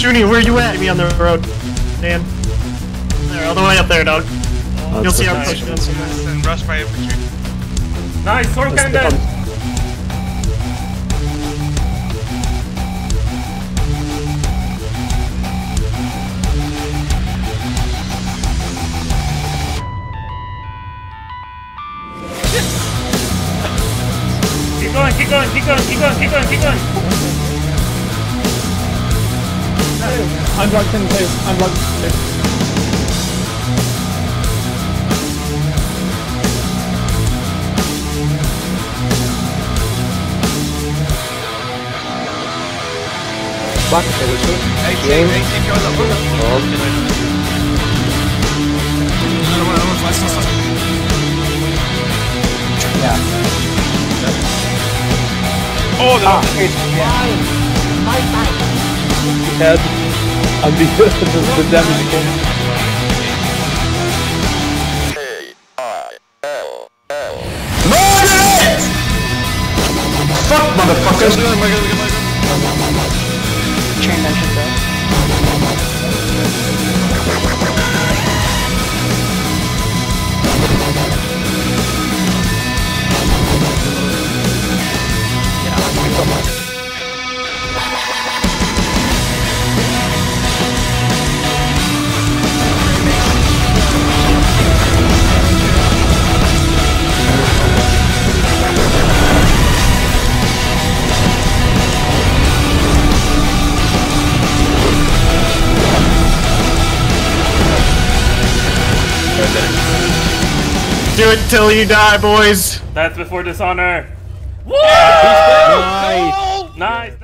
Junie, where you at? Me on the road. Dan. There, all the way up there, dog. You'll see our push guns. And rush by infantry. Nice, sword cannon dead. Keep going, keep going, keep going, keep going, keep going, keep going. I'm blocked in place. I'm blocked in place. Back, A-team going up. Yeah. Oh, the Head. And the damage came. Fuck, motherfuckers! Chain mentioned that. Do it till you die, boys! That's before dishonor. Woo! Nice. Nice.